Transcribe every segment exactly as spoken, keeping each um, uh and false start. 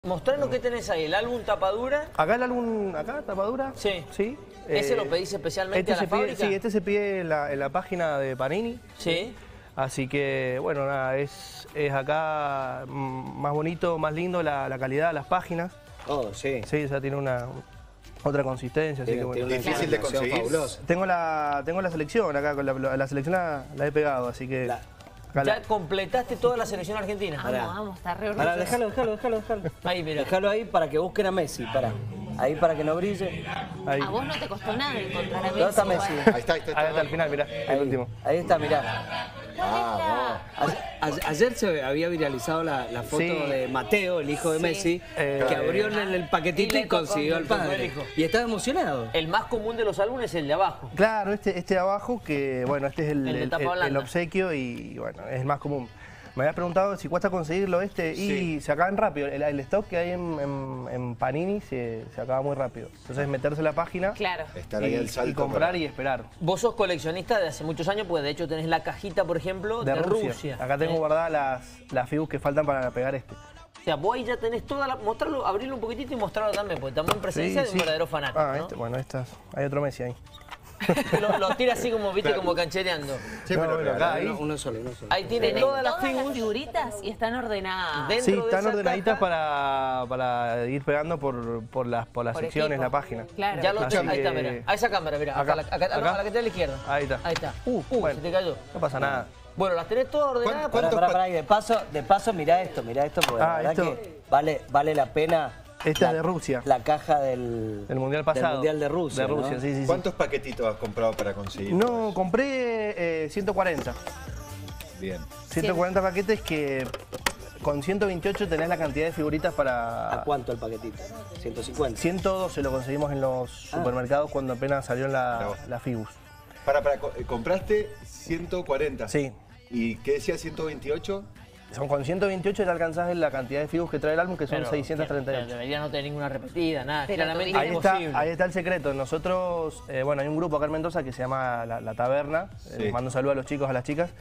Mostrarnos qué tenés ahí, el álbum tapadura. Acá el álbum, acá, tapadura. Sí. Sí. ¿Ese eh, lo pedís especialmente este a la se pide, fábrica? Sí, este se pide en la, en la página de Panini. Sí. Así que, bueno, nada, es, es acá mm, más bonito, más lindo la, la calidad de las páginas. Oh, sí. Sí, o sea, tiene una otra consistencia. Así Tiene, que, bueno. tiene una Difícil de información conseguir. fabulosa. Tengo la, tengo la selección acá, con la, la selección la, la he pegado, así que... La- acá la- ¿Ya completaste toda la selección argentina? Vamos, Pará. vamos, está re Pará, orgulloso. déjalo, déjalo, déjalo, déjalo. Ahí, mira. Déjalo ahí para que busquen a Messi, pará. Ahí para que no brille. ahí. A vos no te costó nada encontrar a Messi. ¿Dónde está Messi? igual. Ahí está, ahí está. Ahí está al final, mirá, el Ahí, último. ahí está, mirá. Ah, Ayer, ayer- ayer se había viralizado la, la foto Sí. de Mateo, el hijo de Sí. Messi, Eh, que abrió en el paquetito y y, le tocó, consiguió al le tocó el padre. hijo. Y estaba emocionado. El más común de los álbumes es el de abajo. Claro, este, este de abajo, que bueno, este es el, El de el- tapa el- blanda. el obsequio y bueno, es el más común. Me habías preguntado si cuesta conseguirlo este y Sí. se acaban rápido. El, el stock que hay en, en- en Panini se, se acaba muy rápido. Entonces meterse en la página Claro. estar y, ahí el salto. y comprar para- y esperar. Vos sos coleccionista de hace muchos años, porque de hecho tenés la cajita, por ejemplo, de, De Rusia. Rusia. Acá tengo ¿eh? guardadas las, las fibus que faltan para pegar este. O sea, vos ahí ya tenés toda la... Mostrarlo, abrirlo un poquitito y mostrarlo también, porque estamos en presencia Sí, de un sí. verdadero fanático, Ah, ¿no? este, bueno, estas. Hay otro Messi ahí. Lo, lo tira así como, viste, Claro. como canchereando. Sí, No, me lo bueno, acá regalaron. ahí. Uno, uno solo, uno solo. Ahí tiene Tenés todas las todas las figuras. figuritas y están ordenadas. Dentro Sí, de están esa ordenaditas caja- para, para ir pegando por, por las, por las Por secciones, equipo. la página. Claro. Ya lo Así tengo, ahí está, que- mira. A esa cámara, mira. Acá, Acá, la- acá, no, acá. a la que está a la izquierda. Ahí está. Ahí está. Uh, Uh, bueno. se te cayó. No pasa nada. Bueno, las tenés todas ordenadas. ¿Cuánto- Pará, pará, pará, y de paso, de paso, mirá esto, mirá esto, porque Ah, la verdad esto- que vale, vale la pena. Esta la- es de Rusia. La caja del, Del Mundial pasado. Del Mundial de Rusia. De Rusia, ¿no? sí, sí, sí. ¿Cuántos paquetitos has comprado para conseguir? No, compré eh, ciento cuarenta. Bien. ciento cuarenta paquetes que con ciento veintiocho tenés la cantidad de figuritas ¿A para... cuánto el paquetito? ciento cincuenta. ciento doce lo conseguimos en los supermercados cuando apenas salió Mirá la, vos. la Fibus. Para, para, co- eh, compraste ciento cuarenta. Sí. ¿Y qué decía ciento veintiocho? Son con ciento veintiocho te alcanzás la cantidad de Fibus que trae el álbum, que son Pero, seiscientos treinta y pero ocho. Debería no tener ninguna repetida, nada. Pero Claramente tuviste- Ahí está, imposible. ahí está el secreto. Nosotros, eh, bueno, hay un grupo acá en Mendoza que se llama La, La Taberna. Eh, Sí. les mando un saludo a los chicos, a las chicas.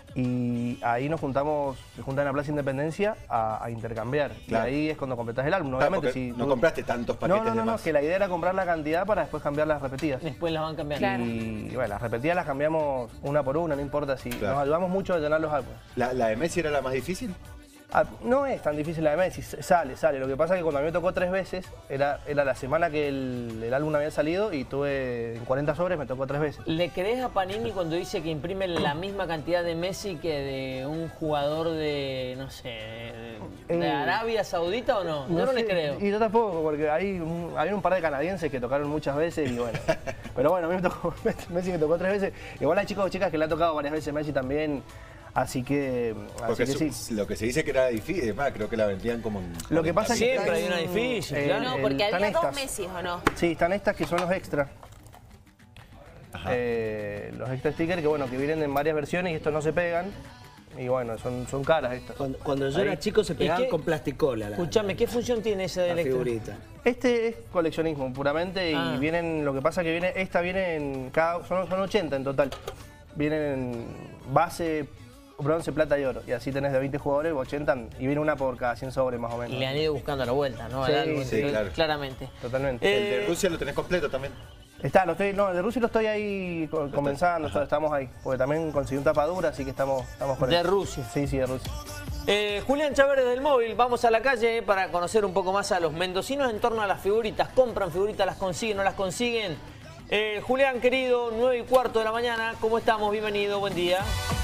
Y ahí nos juntamos, se juntan en la Plaza Independencia a, a intercambiar. Claro. Y ahí es cuando completás el álbum. Claro, Obviamente, porque si no tú- compraste tantos paquetes No, no, no, de no, más. que la idea era comprar la cantidad para después cambiar las repetidas. Después las van cambiando. Claro. Y bueno, las repetidas las cambiamos una por una, no importa si Claro. nos ayudamos mucho a llenar los álbumes. ¿La, la de Messi era la más difícil? Ah, no es tan difícil la de Messi, sale, sale. Lo que pasa es que cuando a mí me tocó tres veces, era, era la semana que el, el álbum había salido y tuve en cuarenta sobres, me tocó tres veces. ¿Le crees a Panini cuando dice que imprime la misma cantidad de Messi que de un jugador de, no sé, de, de Eh, Arabia Saudita o no? Yo no, le sé, creo. Y yo tampoco, porque hay un, había un par de canadienses que tocaron muchas veces y bueno. Pero bueno, a mí me tocó, Messi me tocó tres veces. Igual hay chicos o chicas que le ha tocado varias veces Messi también. Así que, así Porque que su- sí. lo que se dice que era difícil, es más, creo que la vendían como en Lo que pasa es que Siempre hay están- una difícil, eh, claro. No, el- porque están había dos estas. Messi, ¿o no? Sí, están estas que son los extras. Ajá. Eh, los extra stickers que bueno, que vienen en varias versiones y estos no se pegan. Y bueno, son, son caras estas. Cuando, cuando yo era chico se pegaban qué? con plasticola. La, Escuchame, ¿qué función tiene ese la del extra? figurita. Este es coleccionismo puramente y Ah. vienen, lo que pasa que viene, esta viene en cada, son, son ochenta en total. Vienen en base, bronce, plata y oro. Y así tenés de veinte jugadores, ochenta y viene una por cada cien sobres más o menos. Le han ido buscando la vuelta, ¿no? Sí, Al álbum, sí, entonces, claro. Claramente. Totalmente. Eh, El de Rusia lo tenés completo también. Está, lo estoy, no, el de Rusia lo estoy ahí co- comenzando, Ajá. estamos ahí. Porque también conseguí un tapadura, así que estamos, estamos con De eso. Rusia. Sí, sí, de Rusia. Eh, Julián Chávez del Móvil, vamos a la calle eh, para conocer un poco más a los mendocinos en torno a las figuritas. ¿Compran figuritas, las consiguen, no las consiguen? Eh, Julián, querido, nueve y cuarto de la mañana, ¿cómo estamos? Bienvenido, buen día.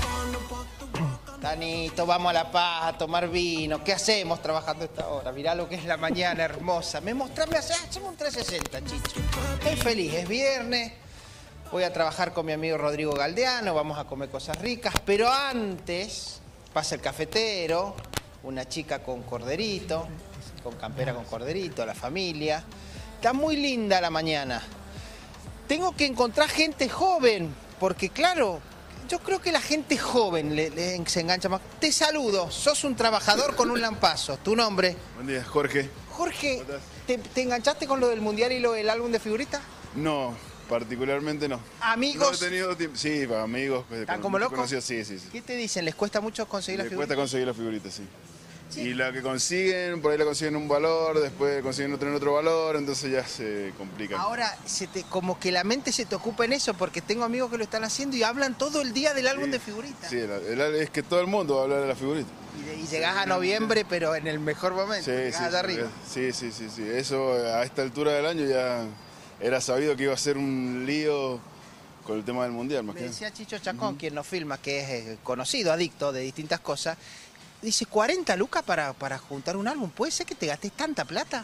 Tanito, vamos a La Paz a tomar vino. ¿Qué hacemos trabajando a esta hora? Mirá lo que es la mañana hermosa. Me mostrame, hacemos un trescientos sesenta, Chicho. Estoy feliz, es viernes. Voy a trabajar con mi amigo Rodrigo Galdeano, vamos a comer cosas ricas. Pero antes pasa el cafetero, una chica con corderito, con campera con corderito, la familia. Está muy linda la mañana. Tengo que encontrar gente joven, porque claro, yo creo que la gente joven le, le- se engancha más. Te saludo, sos un trabajador con un lampazo. ¿Tu nombre? Buen día, Jorge. Jorge, ¿Cómo estás? ¿te, te enganchaste con lo del mundial y lo del álbum de figuritas? No, particularmente no. ¿Amigos? No he tenido tiempo. Sí, para amigos. eh, ¿Están con- como locos? conocidos, sí, sí, sí. ¿Qué te dicen? ¿Les cuesta mucho conseguir Me las cuesta figuritas? conseguir las figuritas, sí. Y la que consiguen, por ahí la consiguen un valor, después consiguen otro en otro valor, entonces ya se complica. Ahora, se te, como que la mente se te ocupa en eso, porque tengo amigos que lo están haciendo y hablan todo el día del álbum Sí, de figuritas. Sí, el- el- es que todo el mundo va a hablar de la figurita. Y, de- y llegás a noviembre, pero en el mejor momento, Sí, llegás sí, allá sí, arriba. sí, sí, sí, sí. Eso a esta altura del año ya era sabido que iba a ser un lío con el tema del mundial, más Me que decía Chicho Chacón, quien nos filma, que es eh, conocido, adicto de distintas cosas, dice, cuarenta lucas para, para juntar un álbum, ¿puede ser que te gastes tanta plata?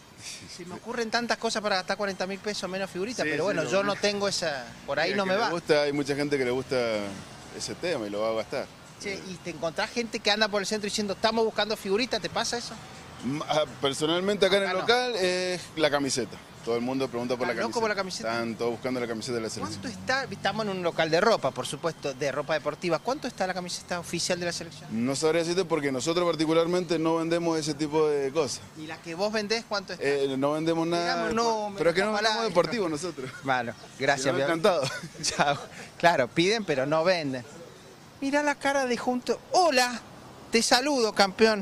Se me ocurren tantas cosas para gastar cuarenta mil pesos menos figuritas, Sí, pero sí, bueno, lo yo bueno. no tengo esa, por ahí Sí, no que me le va. gusta, hay mucha gente que le gusta ese tema y lo va a gastar. Che, y te encontrás gente que anda por el centro diciendo, estamos buscando figuritas, ¿te pasa eso? M- ah, Personalmente acá en el Acá no. local es la camiseta. Todo el mundo pregunta por la ¿Están locos camiseta. por la camiseta? Están todos buscando la camiseta de la selección. ¿Cuánto está? Estamos en un local de ropa, por supuesto, de ropa deportiva. ¿Cuánto está la camiseta oficial de la selección? No sabría decirte porque nosotros particularmente no vendemos ese tipo de cosas. ¿Y la que vos vendés, cuánto está? Eh, no vendemos nada. Digamos, no, pero es que no menos somos palabras. deportivos nosotros. Malo, gracias. Si no, mi amor. encantado. Chao. Claro, piden pero no venden. Mira la cara de junto. Hola, te saludo, campeón.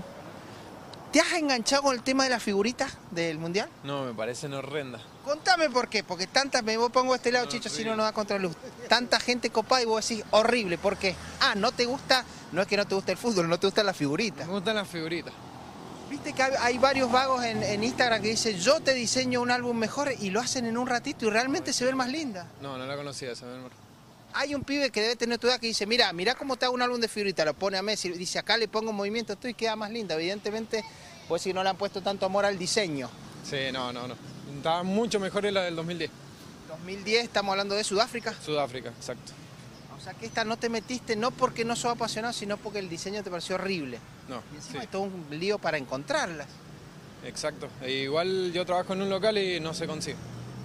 ¿Te has enganchado con el tema de las figuritas del Mundial? No, me parecen horrendas. Contame por qué, porque tantas, me vos pongo a este lado, Chicho, si no nos da contraluz. Tanta gente copada y vos decís, horrible, ¿por qué? Ah, no te gusta, no es que no te gusta el fútbol, no te gustan las figuritas. Me gustan las figuritas. Viste que hay, hay varios vagos en, en Instagram que dicen, yo te diseño un álbum mejor y lo hacen en un ratito y realmente se ven más lindas. No, no la conocía esa, mi amor. Hay un pibe que debe tener tu edad que dice, mira, mira cómo te hago un álbum de figuritas, lo pone a Messi, dice, acá le pongo movimiento tú y queda más linda. Evidentemente, pues si no le han puesto tanto amor al diseño. Sí, no, no, no. Estaba mucho mejor en la del dos mil diez. dos mil diez, estamos hablando de Sudáfrica. Sudáfrica, exacto. O sea que esta no te metiste no porque no sos apasionado, sino porque el diseño te pareció horrible. No, Y encima sí, es todo un lío para encontrarlas. exacto. E igual yo trabajo en un local y no se consigue.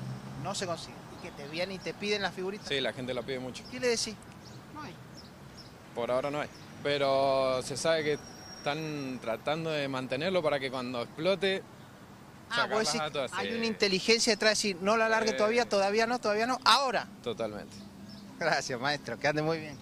No se consigue. Y que te vienen y te piden las figuritas. Sí, la gente la pide mucho. ¿Qué le decís? No hay. Por ahora no hay. Pero se sabe que están tratando de mantenerlo para que cuando explote... Ah, vos sacarlas decís, a todas. hay Sí, una inteligencia detrás de decir, no la largue Eh. todavía, todavía no, todavía no, ahora. Totalmente. Gracias, maestro, que ande muy bien.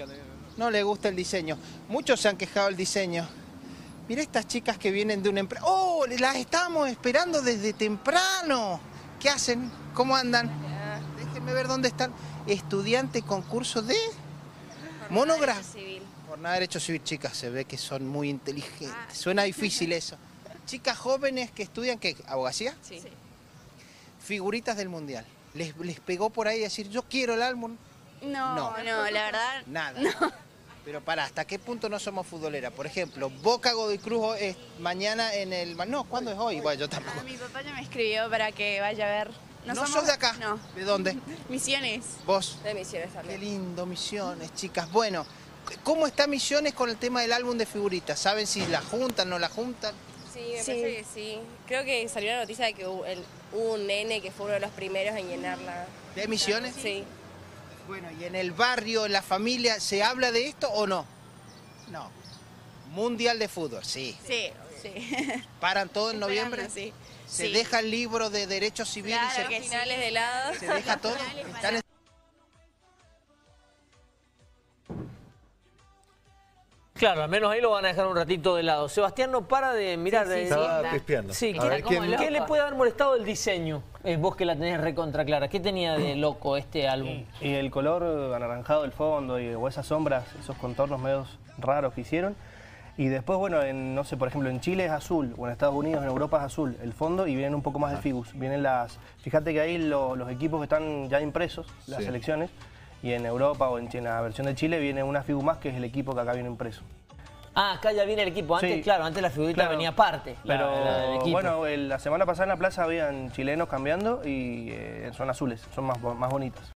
No le gusta el diseño. Muchos se han quejado del diseño. Mira estas chicas que vienen de una empresa. ¡Oh! Las estábamos esperando desde temprano. ¿Qué hacen? ¿Cómo andan? Déjenme ver dónde están. Estudiante concurso de monografía. Civil. Por nada derecho civil, chicas, se ve que son muy inteligentes. Suena difícil eso. Chicas jóvenes que estudian, ¿qué? ¿Abogacía? Sí. Figuritas del mundial. ¿Les, les pegó por ahí decir, yo quiero el álbum? No, No. no, la verdad. Nada. Pero pará, ¿hasta qué punto no somos futboleras? Por ejemplo, Boca Godoy Cruz es mañana en el... No, ¿cuándo es hoy? Bueno, yo tampoco. Ah, mi papá ya me escribió para que vaya a ver. ¿No, somos- sos de acá? No. ¿De dónde? Misiones. ¿Vos? De Misiones Qué también. lindo, Misiones, chicas. Bueno, ¿cómo está Misiones con el tema del álbum de figuritas? ¿Saben si la juntan, no la juntan? Sí, me Sí. parece que sí. Creo que salió la noticia de que hubo, el- hubo un nene que fue uno de los primeros en llenarla. ¿De Misiones? Sí. Bueno, ¿y en el barrio, en la familia, se habla de esto o no? No. Mundial de fútbol, sí. Sí, sí. ¿Paran todo en noviembre? Esperando, sí. ¿Se Sí. deja el libro de derechos civiles? Claro se, que sí. Finales de lado. se deja todo? Están en- Claro, al menos ahí lo van a dejar un ratito de lado. Sebastián no para de mirar. Sí, sí, de- sí. Estaba está. pispeando. Sí, A ¿qué- ver como quién... loco. ¿Qué le puede haber molestado el diseño? Eh, vos que la tenés recontra clara. ¿Qué tenía de loco este álbum? Y el color anaranjado del fondo y, o esas sombras, esos contornos medios raros que hicieron. Y después, bueno, en, no sé, por ejemplo, en Chile es azul, o en Estados Unidos, en Europa es azul el fondo y vienen un poco más de figus. Vienen las, fíjate que ahí lo- los equipos que están ya impresos, las Sí. selecciones, y en Europa o en, en la versión de Chile viene una figu más que es el equipo que acá viene impreso. Ah, acá ya viene el equipo. Antes, Sí. claro, antes la figurita Claro. venía aparte. la- Pero la del equipo. bueno, el- la semana pasada en la plaza habían chilenos cambiando y eh, son azules, son más, bo- más bonitas.